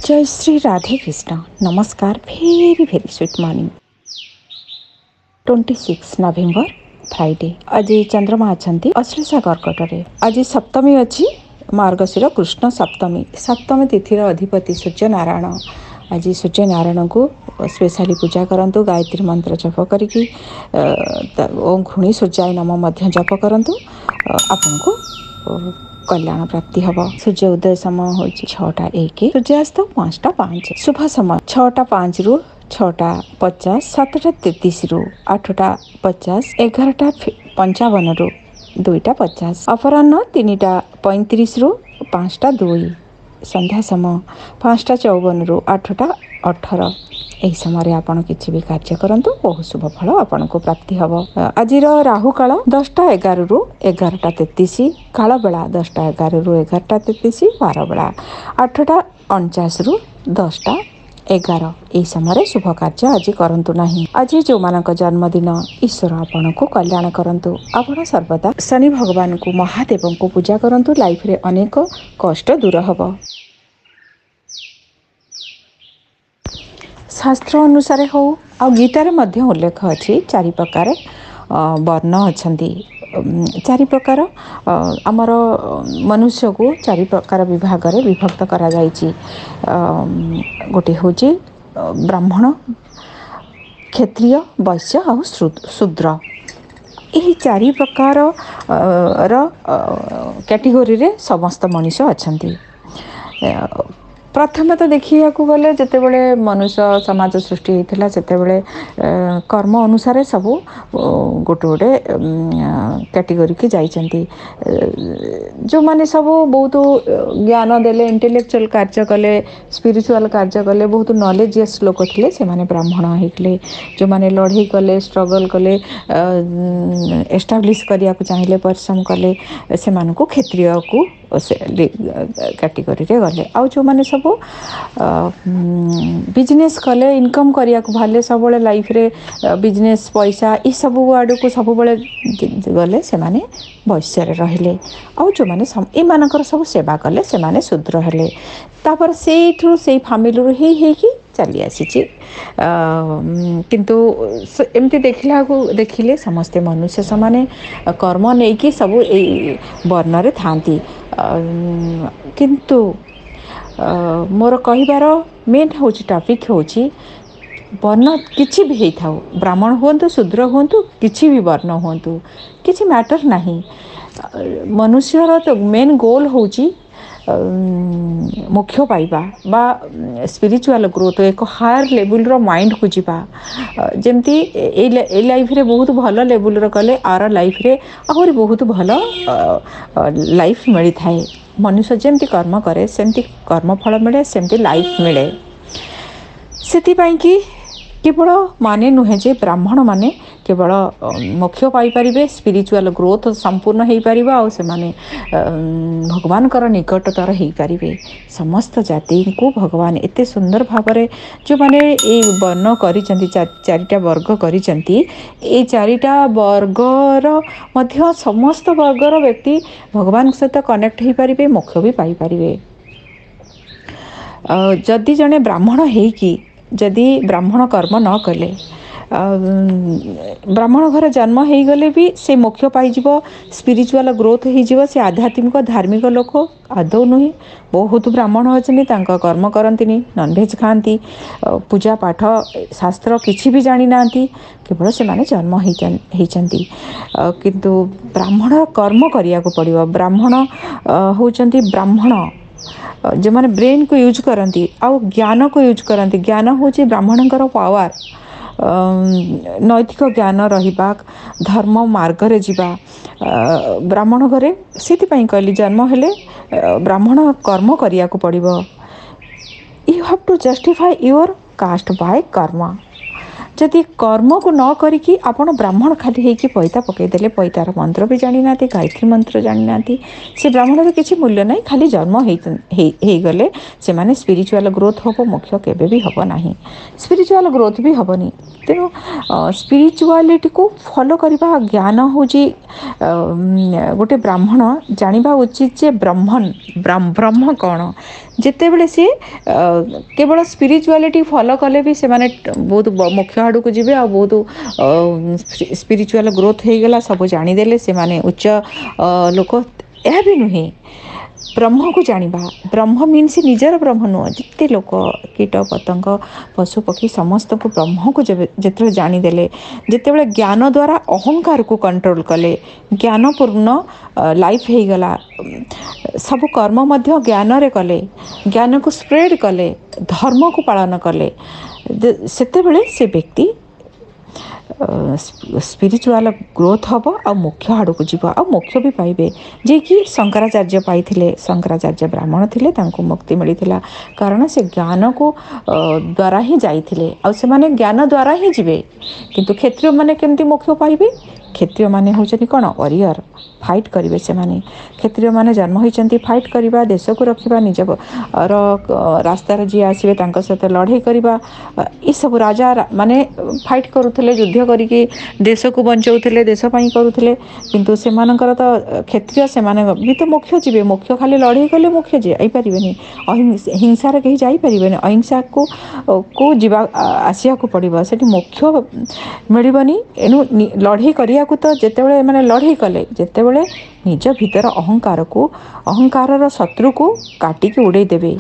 जय श्री राधे कृष्ण। नमस्कार। Very very sweet morning. 26 November Friday. आज चंद्रमा अच्छा अश्लेषा कर्कटे। आज सप्तमी अच्छी मार्गशीर कृष्ण सप्तमी। सप्तमी तिथि अधिपति सूर्य नारायण। आज सूर्य नारायण को स्पेशली पूजा करंतु। गायत्री मंत्र जप करिकी ओम घृणी सूर्याय नम जप करंतु। आपन को कल्याण प्राप्ति हम। सूर्य उदय समय हो 6:01, सूर्यास्त 5:05। शुभ समय 6:05 रु 6:50, 7:33 रु 8:50, 11:55 रु 2:50, अपराह्न 3:35 रु 5:02, संध्या समय 5:54 रु 8:18। यही समय आपड़ किसी भी कार्य करंतु बहुत शुभ फल आपन को प्राप्ति हम। आज राहु काल 10:11 रु 11:33, काल बेला 10:11 रु 11:33, बार बेला 8:49 रु 10:11। यही समय शुभ कार्य आज करंतु नहीं। आज जो मानक जन्मदिन ईश्वर आपन को कल्याण करंतु। आपण सर्वदा शनि भगवान को महादेव को पूजा करंतु। लाइफ रे अनेक कष्ट दूर हब। शास्त्र अनुसार हो आ गीतार मध्य उल्लेख अच्छी 4 प्रकार वर्ण अच्छी। 4 प्रकार आमर मनुष्य को 4 प्रकार विभाग रे विभक्त करा जायछि। गोटे हूँ ब्राह्मण, क्षत्रिय, वैश्य और शूद्र। यही 4 प्रकार कैटेगोरी रे समस्त मनुष्य अच्छी। प्रथम तो देखिया गले जिते बड़े मनुष्य समाज सृष्टि होता से कर्म अनुसार सबू गोटे गोटे कैटेगोरी की जाइछंती। जो माने सब बहुत ज्ञान देले, इंटेलेक्चुअल कार्य कले, स्पिरिचुअल कार्य कले, बहुत नॉलेजियस लोक थे से माने ब्राह्मण होते। जो माने लड़ाई कले, स्ट्रगल कले, एस्टाब्लिश करिया को चाहिए, परिश्रम कले, से मानकु क्षत्रिय को कैटेगोरी रे गले। आउ जो माने सब बिजनेस कले, इनकम करिया को भाले, सब लाइफ रे बिजनेस पैसा ये सब आड़ को सब गले से माने वैश्य रे रहिले। आउ जो माने ए मानकर सब सेवा कले से माने शूद्र हेले। तापर सेठू से फैमिली रू ही कि चली आसी। किंतु एमती देखिले समस्ते मनुष्य समाने कर्म नहीं कि सब वर्ण रे थांती। किंतु मोर कहिबार मेन हूँ टॉपिक हूँ वर्ण किछि भी हेई थाउ, ब्राह्मण हुंतु, शूद्र हुंतु, किछि भी वर्ण हुंतु, किछि मैटर नहीं। मनुष्यर तो मेन गोल हूँ मोक्ष पाइबा बा स्पिरिचुअल ग्रोथ, एक हायर लेवल रो माइंड को जीवा। जमती ए लाइफ रे बहुत भल लेवल रो कले आर लाइफ रे आहुरी बहुत भल लाइफ मिली थाए। मनुष्य जमती कर्म करे सेमती कर्म फल मिले, सेमती लाइफ मिले। सेतिपाई कि केवल माने नुहे जे ब्राह्मण माने केवल मोक्ष पाई परिबे, स्पिरिचुअल ग्रोथ संपूर्ण हो पार और से माने भगवान कर निकटतर हो पारे। समस्त जाति को भगवान एते सुंदर भाव जो माने ये वर्ण करिसेंती, 4टा वर्ग करिसेंती। ए 4टा वर्गर मध्य समस्त वर्गर व्यक्ति भगवान सहित कनेक्ट हो पारे, मोक्ष भी पाई पारे। जदि जने ब्राह्मण हेकी जदि ब्राह्मण कर्म न कले, ब्राह्मण घर जन्म हो गले भी से मोक्ष पाइब, स्पिरिचुअल ग्रोथ हो, से आध्यात्मिक धार्मिक लोक आदौ नुहे। बहुत ब्राह्मण अच्छा कर्म करती, नॉनवेज खाती, पूजा पाठ शास्त्र किसी भी जानी ना, केवल से माने जन्म होती। किंतु ब्राह्मण कर्म करिया को पड़िबो। ब्राह्मण होचंती ब्राह्मण जो माने ब्रेन को यूज करती आउ ज्ञान को यूज करती। ज्ञान हूँ ब्राह्मणकर पावर, नैतिक ज्ञान रहिबा, धर्म मार्ग रे जीवा। ब्राह्मण घरे से कहली जन्म हेले ब्राह्मण कर्म करिया को पड़िबो। You have to justify your caste by karma. जदि कर्म को न करिकी आपण ब्राह्मण खाली होइकी पैता पकईदेले, पैतार मंत्र भी जानी ना, गायत्री मंत्र जानी ना, से ब्राह्मण किसी मूल्य नहीं। खाली जन्म हो गले से माने स्पिरिचुअल ग्रोथ हम, मोक्ष केबे भी हम नहीं, स्पिरिचुअल ग्रोथ भी हेनी। तेणु स्पिरिचुआलिटी को फॉलो करवा ज्ञान हूँ गोटे ब्राह्मण जानिबा उचित जे ब्रह्म कौन जिते बड़े सी केवल स्पिरिचुआलिटी फॉलो कले भी से माने बहुत मुख्य आड़ को जी आ बहुत स्पिरिचुआल ग्रोथ हो गला सब जानीदे से माने उच्च लोक यह भी नुहे ब्रह्म को जानिबा ब्रह्म मीन्स निजर ब्रह्म नुह जिते लोक कीट पतंग पशु पक्षी समस्त को ब्रह्म को जिते जानीदे जिते ज्ञान द्वारा अहंकार को कंट्रोल कले ज्ञानपूर्ण लाइफ हो गला सब कर्म मध्य ज्ञान रे कले ज्ञान को स्प्रेड कले धर्म को पालन कले सेते से व्यक्ति स्पिरिचुआल ग्रोथ हम आ मुख्य आड़ को जीव आ मुख्य भी पाइबे जे कि शंकराचार्य पाइथिले शंकराचार्य ब्राह्मण थिले तांको मुक्ति मिलिथिला कारण से ज्ञान को द्वारा ही जाइथिले आ से माने ज्ञान द्वारा ही जीवे किंतु क्षत्रिय माने केमती मुख्य पाइबे क्षत्रिय माने होचनी कोन वॉरियर फाइट करिवे से माने क्षत्रिय माने जन्म होइचंती फाइट करिबा देश को रखिबा निज रास्ता रे जी आसीबे तांको साथ लड़ाई करिबा ई सब राजा माने फाइट करूथिले युद्ध करिके देश को बंचाउथिले देश पई करूथिले किंतु से मानकर तो क्षत्रिय से माने भी तो मुख्य जीवे मुख्य खाली लड़ाई कले मुख्य जे आई परिबेनी हिंसा रे कहीं जाई परिबेनी अहिंसा को जीवा आसिया को पड़िबो सेठी मुख्य मिलिबनी एनु लड़ाई करिया को तो जेतेबेले माने लड़ाई कले जेतेबेले निज भीतर अहंकार शत्रु को काटिकी उड़े देवे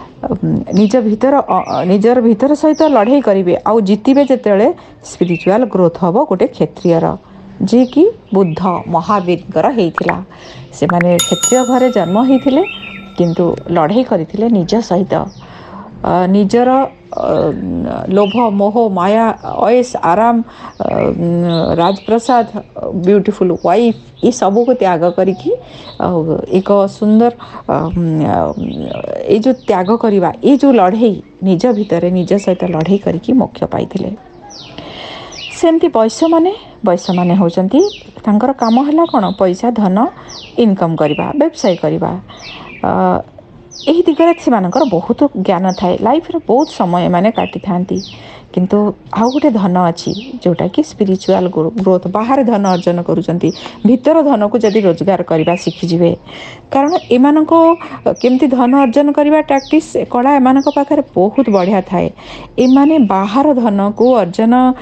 निजर भीतर सहित लड़ाई करेंगे आउ जितबे जिते स्पिरिचुआल ग्रोथ हम गोटे क्षत्रियर जी कि बुद्ध महावीर होता से माने क्षत्रिय घरे जन्म होते किंतु लड़ाई करते निज सहित निजर लोभ मोह माया ऐश आराम राजप्रसाद ब्यूटीफुल वाइफ ये सब को त्याग करिकी एक सुंदर ये जो त्याग करवा ये जो लड़ाई निज भितर निज सहित लड़ाई करिकी मोक्ष पाइथिले सेमती वैश्य माने होचंती तांकर काम हला कोन पैसा धन इनकम करवा व्यवसाय करवा यही दिगरे से मानकर बहुत ज्ञान थाए लाइफ रे बहुत समय माने काटी थांती किंतु आउ गोटे धन अच्छी जोटा कि स्पिरिचुआल ग्रोथ बाहर धन अर्जन करूचंती भीतर धन को जदि रोजगार करवा शिखिजिवे कारण एमान को केमती धन अर्जन करवा टैक्टिस कला एमान पाखे बहुत बढ़िया थाए एमाने बाहर धन को अर्जन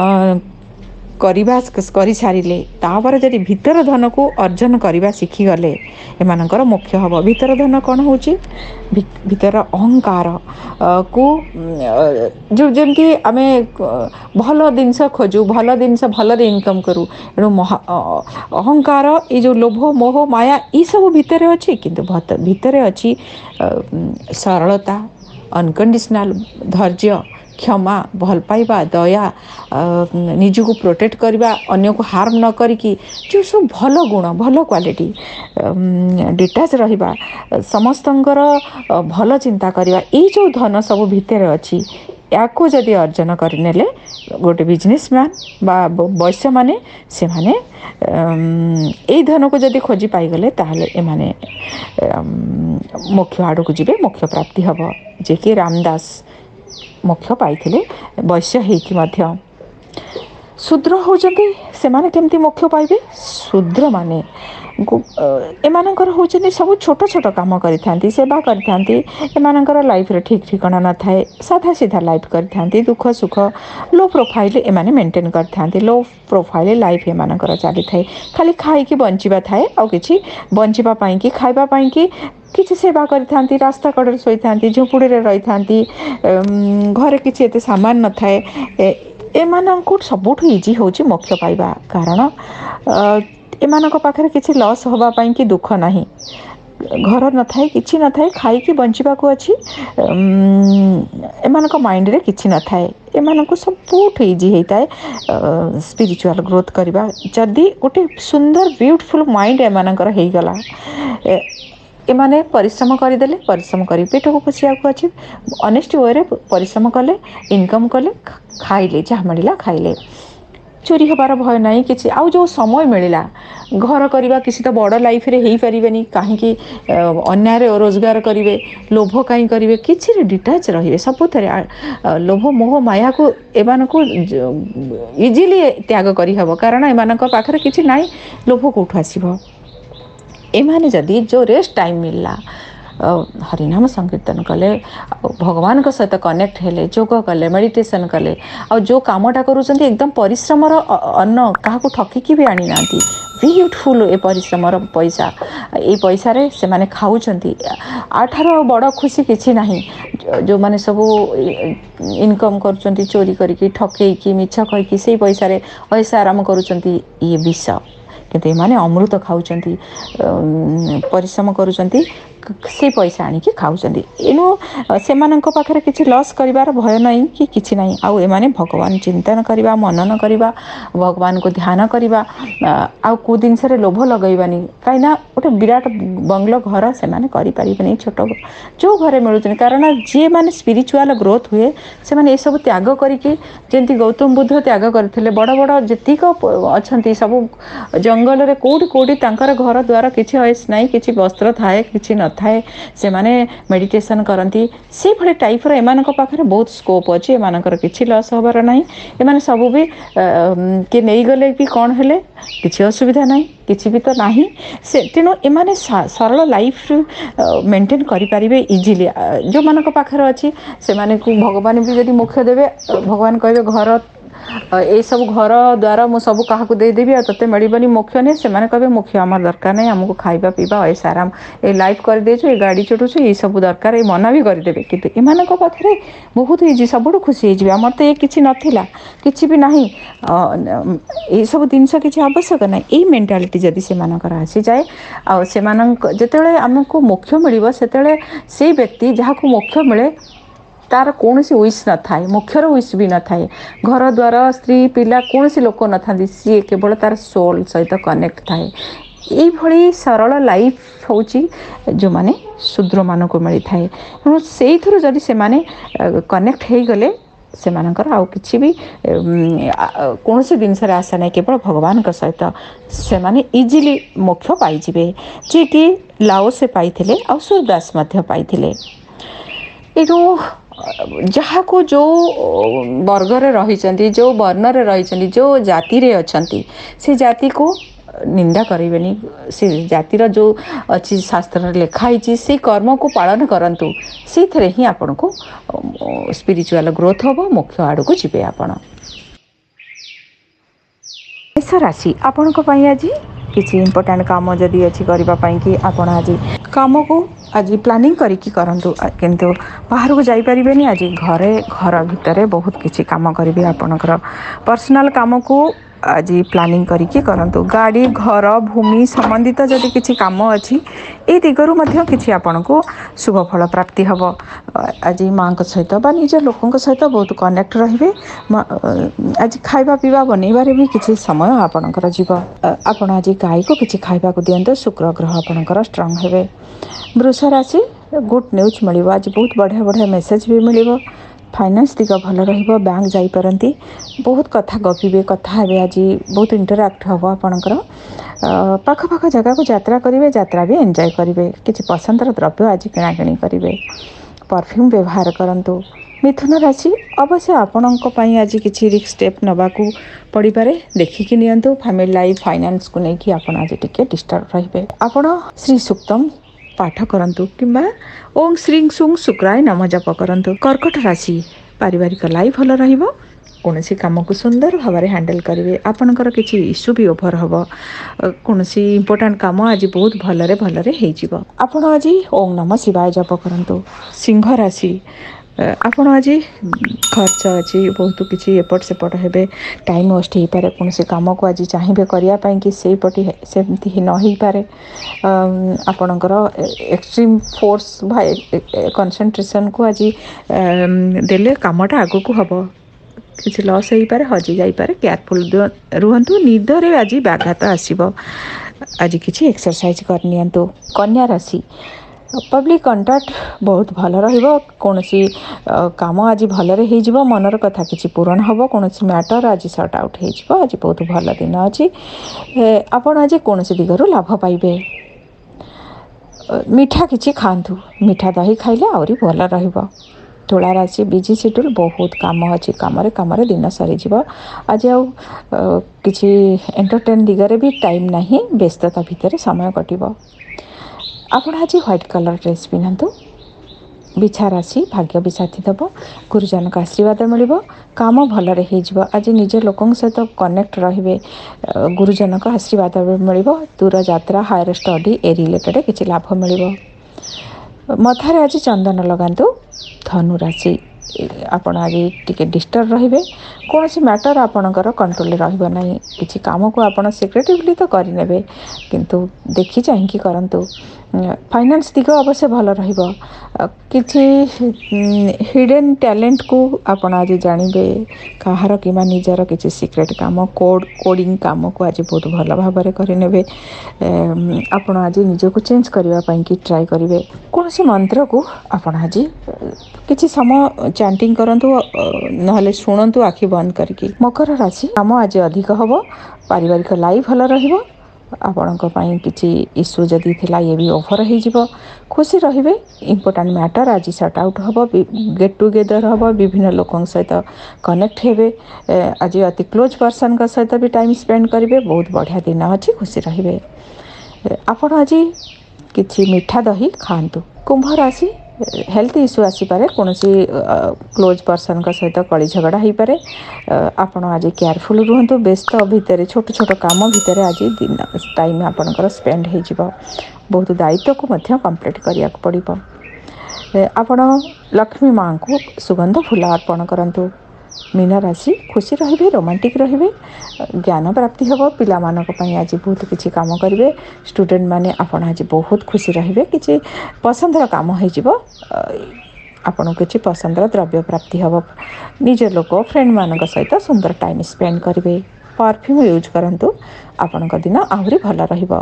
करवा कर सारे तापर जदि भीतर धन को अर्जन करवा शिखिगले एमानकर मुख्य हम भीतर धन कौन हो भीतर अहंकार को जो जमती आम भल जिनस खोजु भल जिनस भल इनकम करूँ एणु अहंकार ये जो लोभ मोह माया ये सब भितर अच्छी किंतु भितर अच्छी सरलता अनकंडीशनल धैर्य क्षमा भल पाइबा दया निज को प्रोटेक्ट करवा अन्य को हार्म न करिकी जो सब भल गुण भल क्वालिटी डिटाच रहिबा समस्तंकर भल चिंता करवा ये जो धन सब भितर अच्छी याको जदि अर्जन करनेले गोटे बिजनेसमैन बा वैश्य माने से माने ए धन को जदि खोजी पाइगले ताहले एमाने मोक्ष आड़ को जीवे मोक्ष प्राप्ति हब जे कि रामदास मोक्ष पाइथिले वैश्य हेकि मध्य शूद्र होचंती से माने केमती मोक्ष पाइबे शूद्र माने एमानकर होचनी सब छोट छोट काम करिथांती सेवा करिथांती एमानकर लाइफ रे ठीक ठिकाना न थाए साधा सीधा लाइफ करिथांती दुख सुख लो प्रोफाइल एमाने मेंटेन करथांती लो प्रोफाइल लाइफ एमानकर चली थाए खाली खाई की बंचिबा थाए आ किछि बंचिबा पई की खाइबा पई की किसी सेवा करिथांती रास्ता कड़े शोइथांती झुपुड़ी रे रहिथांती घरे किछि एते सामान न थाए एमानंकु सबुठु इजी होची मोक्ष पाइबा कारण एमानक पाखरे किछि लॉस होबा पई कि दुख नाही घर न थाए किछि न थाए खाई की बंचिबा को अछि एमानक माइंड रे किछि न थाए एमानक सबुठु इजी हेताए स्पिरिचुअल ग्रोथ करबा जदी गोटे सुंदर ब्यूटीफुल माइंड एमानकर हेई गला एमाने परिश्रम करदेले परिश्रम कर पेट को पोषिया को अच्छी अनेस्ट वे परिश्रम कले इनकम कले खाइले जहाँ मिलला खाइले चोरी हबार भय नहीं कि आउ जो समय मिलला घर करवा किसी तो बड़ लाइफ रे हो पारे कहीं अन्याय रोजगार करेंगे लोभ कहीं करेंगे कि डिटाच रे सबुथ लोभ मोह माया को एमान को इजिली त्याग करहब कारण एमान पाखे किसी ना लोभ कौटू आसब एमाने जदि जो रेस्ट टाइम मिलला हरिनाम संकीर्तन कले भगवान सहित कनेक्ट हेले जोग कले मेडिटेशन कले आ जो कामटा करूँ एकदम परिश्रम अन्न क्या ठकिकी भी आनी ना ब्यूटीफुल ए परिश्रम पैसा ये पैसा रे से माने खाऊंट आठार बड़ खुशी किसी ना जो मैंने सब इनकम कर चोरी करके ठकईकी मिछ कहीकि से पैसा रे ऐसा आराम करुँच ये विष किंतु माने अमृत खाऊंट परिश्रम करुँच से पैसा आणिकी खाऊंट एणु से पाखे किसी लॉस करिवार भय नहीं कि किसी ना आउ एमाने भगवान चिंतन करवा मनन करवा भगवान को ध्यान करवा आउ को जिनस लोभ लगैबानी कहीं गोटे विराट बंगलो घर से करें छोट जो घरे मिलूँ कारण जी मैंने स्पिरिचुआल ग्रोथ हुए से मैंने ये सब त्याग करके गौतम बुद्ध त्याग करते बड़ बड़ जीक अच्छा सब जंगल में कौटी कौटी घर द्वार किसी ऐस ना कि वस्त्र थाए कि न थाए से माने मेडिटेशन करती से भले टाइप एमान पाखे बहुत स्कोप अच्छी एमानकर किसी लॉस हबार ना एमाने सब भी किए नहीं गले कि कौन हेले किसी असुविधा ना किसी भी तो ना से तेणु एमाने सरल लाइफ मेंटेन करें इजिली जो मान पाखे अच्छी से भगवान भी जब मुख्य देवे भगवान कहे घर ये सब घर द्वारा मु सब क्या देदेवी आते मिलनी मुख्य नहीं से कहे मुख्य आम दरकार नहीं आमको खाଇବା पीवा ऐसा आराम ये लाइफ कर देछु ये गाड़ी चढ़ुछु ये सब दरकार ये मना भी करदेवे किंतु एमान पाखे बहुत इजी सब खुशी हो आमर तो ये किसी नाला किसी भी ना ये सब जिनस किसी आवश्यक ना ये मेंटालिटी जदि से आसी जाए आते आमको मोक्ष मिल से व्यक्ति जहाँ को मोक्ष मिले तार कौन सी विश न थाए मुख्यर विश भी न थाए घर द्वार स्त्री पिला कौन सी लोक न था सी केवल तार सोल सहित कनेक्ट थाए ये सरल लाइफ हूँ जो माने शूद्र मान को मिली थाए तेणु से जदि से माने कनेक्ट हो गले से आउ किसी भी कौन सी जिनस आशा नहीं केवल भगवान सहित से माने इजिली मोक्ष पाइबे जी कि लाओ से पाइथिले आ सूरदास पाइथिले एणु जहाँ को जो वर्गर रही जो वर्णर रही जो जाति रे अछंती से जाति को निंदा करें से जातिर जो अच्छी शास्त्र लिखाई से कर्म को पालन करंतु से ही आपण को स्पिरिचुअल ग्रोथ हम मोक्ष आड़ को जीवे आपण राशि आपण आज किसी इम्पोर्टाट काम जदि अच्छी करने कि आपण आज काम को आज प्लानिंग करिकी करंतु किंतु बाहर को जाई परिबेनी आज घर भितर बहुत किसी काम करेंगे आपणकर पर्सनल काम को आज प्लानिंग करिकी करंतु गाड़ी घर भूमि संबंधित जदि किसी काम अच्छी ये दिगरु मध्य किसी आपण को शुभ फल प्राप्ति हम आज माँ सहित बा निज लोकों सहित बहुत कनेक्ट रहिबे आज खाइबा पीवा बनइबारे भी किसी समय आपणकर जीव आपण आज गाई को किसी खाइबा को दियंतु शुक्र ग्रह आपणकर स्ट्रांग हेबे वृष राशि गुड न्यूज मिलिबो आज बहुत बढ़िया बढ़िया मेसेज भी मिलिबो फाइनान्स दिग भल रहिबो बैंक जाई परंती बहुत कथा गपिबे कथा हेबे आज बहुत इंटरैक्ट हबो आपणकर पाख पाख जगह को यात्रा करेंगे यात्रा भी एंजॉय करेंगे किसी पसंदर द्रव्य आज किणाकिणी करेंगे परफ्यूम व्यवहार करंतु मिथुन राशि अवश्य आपण आज किसी रिस्क स्टेप नबाकू पड़ पारे देखिकी नियंतु फैमिली लाइफ फाइनान्स को लेकिन आपण आज टिके डिस्टर्ब रहिबे आपण श्री सूक्तम पाठ करंतु किंबा ओम श्री सुंग शुक्राय नम जप करंतु कर्कट राशि पारिवारिक लाइफ भल रहिबो कौन सी काम को सुंदर भाव में हैंडल करेंगे आपणकर किसी इश्यू भी ओभर हम कौन सी इंपोर्टाट काम आज बहुत भलरे भलरे हो आपण आज ओम नम शिवाय जप करंतु सिंह राशि आपण आज खर्च अच्छी बहुत किसी एपट सेपट हे टाइम वेस्ट हो पारे कौन से कम को आज चाहिए करने कि से पटी सेमती ही न हो पारे आपणकर एक्सट्रीम फोर्स कंसंट्रेशन को आज देले कामटा आगो को हम किसी लॉस हो पारे हजि जापे केयरफुल रुहतु निदरे आज व्याघात आसब आज किसी एक्सरसाइज करनी कन्या राशि पब्लिक कंटाक्ट बहुत भल कौन काम आज भलरे हो मनर कथा किसी पूरण हम कौन मैटर आज सर्ट आउट हो आज बहुत भल दिन अच्छी आपण आज कौन दिगरु लाभ पाइबे। मीठा किसी खातु मीठा दही खाइले आहरी भल रहिबो। तुला राशि बिजी शेड्यूल बहुत काम अच्छी कम दिन सरीज आज किसी एंटरटेन दिगरे भी टाइम नहीं व्यस्तता भितर समय कटिबो। आपण आज व्हाइट कलर ड्रेस पिंधतु। बिछा राशि भाग्य भी साथी दब गुरुजन का आशीर्वाद मिल काम भलरे हो आज निज लोकों सहित कनेक्ट रे गुरुजन का आशीर्वाद मिल दूर यात्रा हायर स्टडी ए रिलेटेड किसी लाभ मिल मथारे आज चंदन लगातु। धनु राशि आपण आज टिके डिस्टर्ब रहिबे कौन सी मैटर आपणकर कंट्रोल रहिबो नहीं किसी काम को आपण सिक्रेटिवली तो करिनेबे किंतु देखि चाहिए करंतु। फाइनेंस दिग अवश्य भल रहिबो किछि हिडन टैलेंट को आपण आज जानबे कहार किमा निजर किछि सीक्रेट काम कोडिंग काम को आज बहुत भल भाबरे करिनेबे। आपण आज निजको चेंज करबा पई कि ट्राई करिवे कौन सी मंत्र को आपण आज किछि समय चैंटिंग करंतु नहले शुणंतु आखि बंद करके। मकर राशि काम आज अधिक हबो पारिवारिक लाइफ भल रहिबो आपणक पई किछि इश्यू जदि थिला ये भी ओवर हो जिवो खुशी रहिबे। इंपोर्टेंट मैटर आज सॉर्ट आउट हबो गेट टुगेदर हबो विभिन्न लोकों सहित कनेक्ट हेबे आज अति क्लोज पर्सन का सहित भी टाइम स्पेंड करिवे बहुत बढ़िया दिन अछि खुशी रहिबे। आपण आज किछि मीठा दही खांतु। कुंभ राशि हेल्थ इश्यू आसीपे कौन क्लोज पर्सन का सहित कली झगड़ा हो पारे आपण आज केयरफुल रुहतु व्यस्त भितर छोट छोट काम भितर आज दिन टाइम आपणकर स्पेंड हो बहुत दायित्व को मध्य कंप्लीट करिया पड़िबो। आपण लक्ष्मी माँ को सुगंध फूल अर्पण करंतु। मीन राशि खुशी रहिबे रोमांटिक रहिबे ज्ञान प्राप्ति हबो पिला मानक पई आज बहुत किछि काम करिवे स्टूडेंट माने आपण आज बहुत खुशी रहिबे किछि पसंदर काम हो जिवो आपण किछि पसंदर द्रव्य प्राप्ति हबो निज लोक फ्रेंड मानक सहित सुंदर टाइम स्पेंड करिवे। परफ्यूम यूज करंतु आपणक दिन आहुरी भल रहिबो।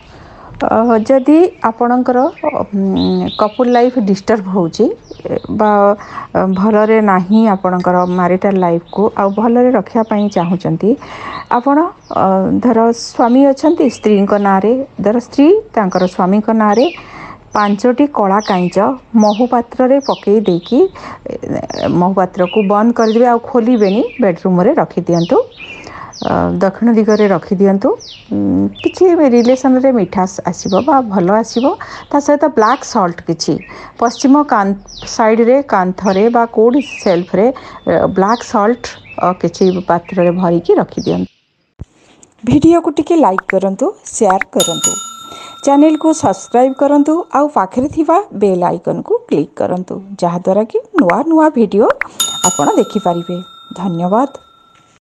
जदि आपणकर कपुल लाइफ डिस्टर्ब होची बा भलरे नाही आपणकर मैरिटल लाइफ को आ भलरे रखिया पई चाहुचंती आपण धर स्वामी अछंती स्त्री को नारे धर स्त्री तांकर स्वामी को नारे 5टी कला कांच महू पात्र रे पकई देकी महू पात्र को बंद कर दिबे आ खोलिबेनी बेडरूम रे रखि दियंतु दक्षिण दिगरे रखी दियंतु किछि रिलेशन रे मिठास आसीबो बा भलो आसीबो ता सहित ब्लैक सॉल्ट किछि पश्चिम साइड रे कांथरे बा कोड सेल्फ रे ब्लैक सॉल्ट किछि पात्र रे भरी की रखी दियंतु। वीडियो को टिके लाइक करंतु शेयर करंतु चैनल को सब्सक्राइब करंतु आ पाखरे थिबा बेल आइकन को क्लिक करंतु जहा द्वारा कि नुआ नुआ वीडियो आपण देखि परिबे। धन्यवाद।